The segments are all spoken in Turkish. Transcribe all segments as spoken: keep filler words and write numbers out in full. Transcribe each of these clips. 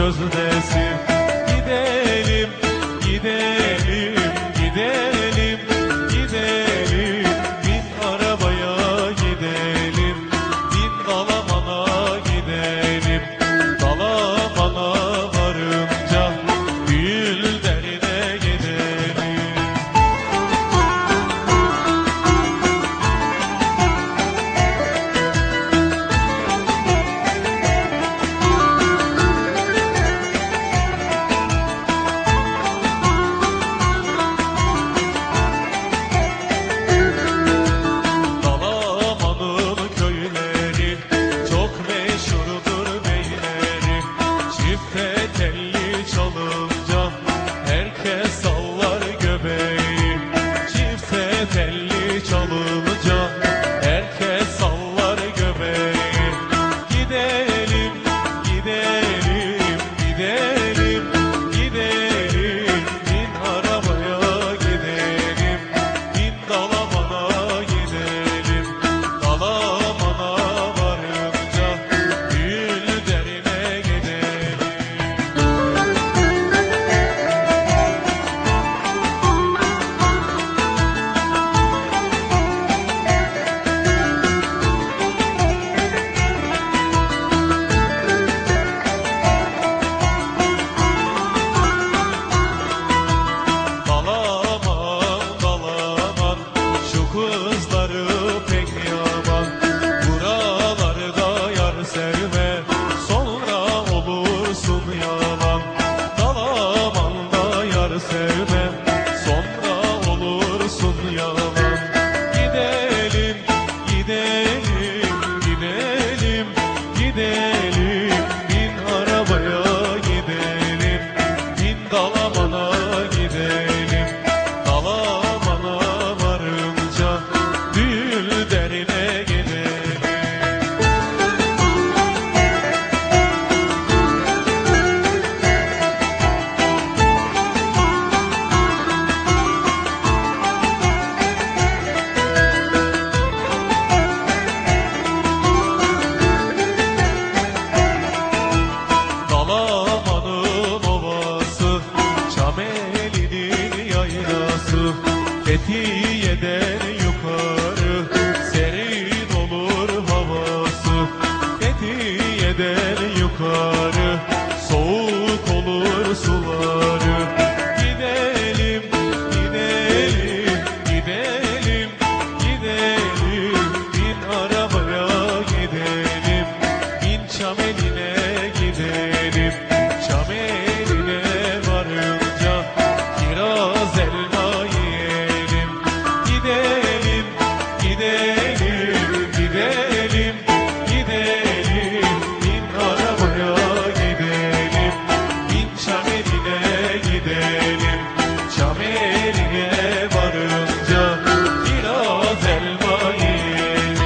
gözdesin. Gidelim, gidelim, gidelim, gidelim. Bin arabaya gidelim, bin Dalaman'a gidelim. Dalaman'a varınca Gülderine gidelim. Dalaman'ın köyleri çok meşhurdur beyleri. Çifte telli çalınca herkes sallar göbeği. Çifte telli çalınca herkes sallar göbeği. Gidelim, gidelim, gidelim, gidelim. Bin arabaya gidelim, bin Dalaman'a gidelim. Dalaman'a varınca Gülderine gidelim. Dalaman, Dalaman, şu kızları pek yaman. Buralarda yar sevme, sonra olursun yalan. Dalaman'da yar sevme, sonra olursun yalan. Gidelim, gidelim, gidelim, gidelim. Bin arabaya gidelim, bin Dalaman'a gidelim. Dalaman'a varınca Gülderine gidelim. Dalaman'ın ovası, Çameli'nin yaylası. Fethiye'den yukarı serin olur havası. Fethiye'den yukarı soğuk olur suları. Gidelim, gidelim, gidelim, gidelim. Bin arabaya gidelim, bin Çameli'ne gidelim. Çameli'ne varınca kiraz elma yiyelim. Gidelim, gidelim, gidelim, gidelim. Bin arabaya gidelim, bin Çameli'ne gidelim. Çameli'ne varınca kiraz elma yiyelim.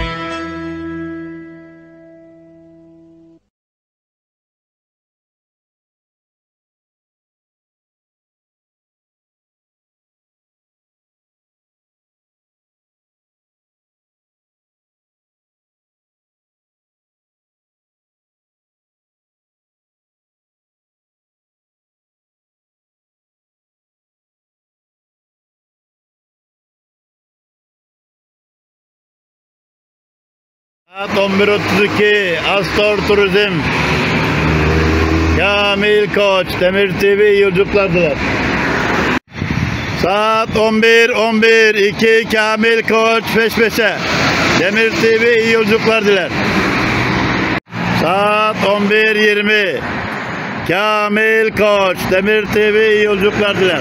Saat on bir otuz iki Astor Turizm Kamil Koç Demir T V yolculuklar diler. Saat on bir on bir iki Kamil Koç peş peşe Demir T V iyi yolculuklar diler. Saat on bir yirmi Kamil Koç Demir T V iyi yolculuklar diler.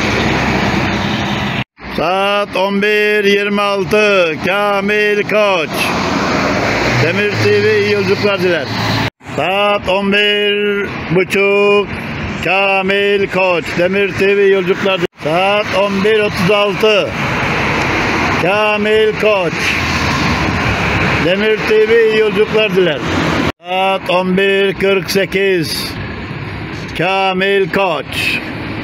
Saat on bir yirmi altı Kamil Koç Demir T V iyi yolculuklar diler. Saat on bir buçuk Kamil Koç Demir T V yolculuklar diler. Saat on bir otuz altı Kamil Koç Demir T V iyi yolculuklar diler. Saat on bir kırk sekiz Kamil Koç.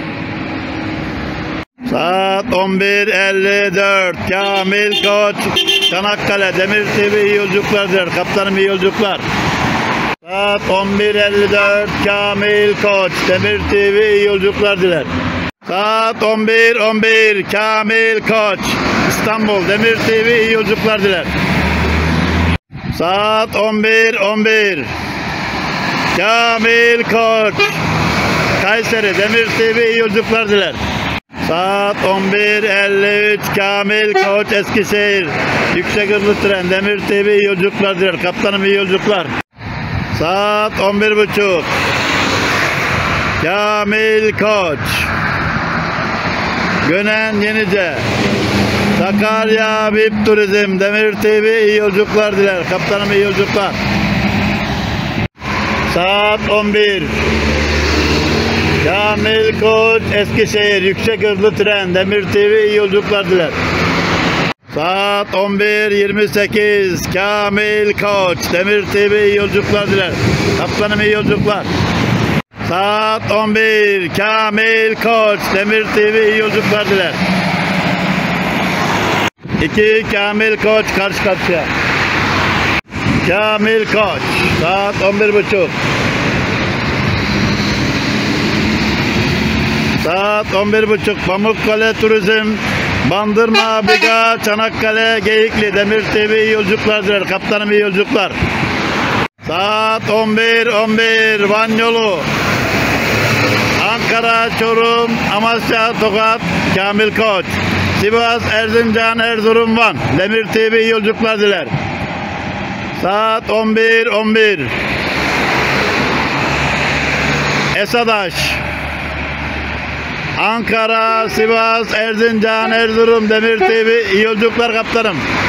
Saat on bir elli dört Kamil Koç Çanakkale Demir T V iyi yolculuklar diler. Kaptanım iyi yolculuklar. Saat on bir elli dört Kamil Koç Demir T V iyi yolculuklar diler. Saat on bir on bir Kamil Koç İstanbul Demir T V iyi yolculuklar diler. Saat on bir on bir Kamil Koç Kayseri Demir T V iyi yolculuklar diler. Saat on bir elli üç Kamil Koç Eskişehir yüksek hızlı tren Demir T V iyi yolculuklar diler. Kaptanım iyi yolculuklar. Saat on bir buçuk Kamil Koç Gönen Yenice Sakarya V I P Turizm Demir T V iyi yolculuklar diler. Kaptanım iyi yolculuklar. Saat on bir Kamil Koç Eskişehir yüksek hızlı tren Demir T V iyi yolculuklar diler. Saat on bir yirmi sekiz Kamil Koç Demir T V iyi yolculuklar diler. Kaptanım iyi yolculuklar. Saat on bir Kamil Koç Demir T V iyi yolculuklar diler. iki Kamil Koç karşı karşıya. Kamil Koç saat on bir buçuk. Saat on bir buçuk Pamukkale Turizm Bandırma, Biga, Çanakkale, Geyikli Demir T V iyi yolculuklar diler. Kaptanım iyi yolculuklar. Saat on bir on bir Van yolu Ankara, Çorum, Amasya, Tokat Kamil Koç Sivas, Erzincan, Erzurum, Van Demir T V iyi yolculuklar diler. Saat on bir on bir Esadaş Ankara, Sivas, Erzincan, Erzurum Demir T V iyi yolculuklar kaptanım.